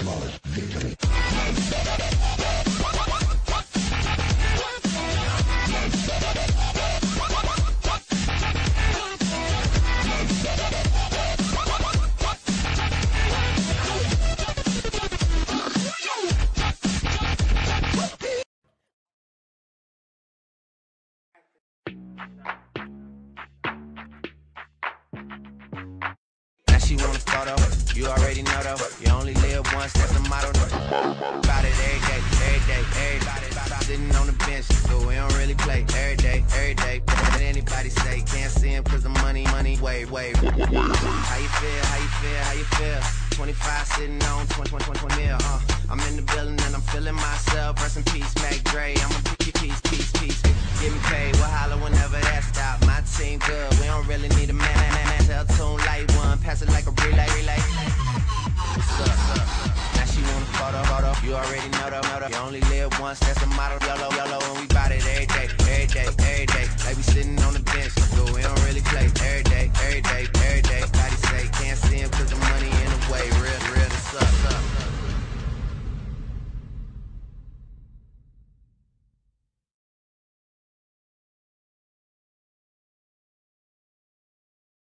flawless victory. She want a photo, you already know though. You only live once, that's the motto. About it every day, everybody sitting on the bench, but we don't really play every day. What anybody say, can't see him cause the money, wait. How you feel? 25 sitting on 20 mil, I'm in the building and I'm feeling myself. Rest in peace, Mac Dre, I'm a peace. Getting paid, we'll holler whenever that stop. My team good, we don't really need a man. Tell tune light one, pass it like a relay. What's up? Now she want a photo, you already know though. You only live once, that's the motto. YOLO, and we bout it every day.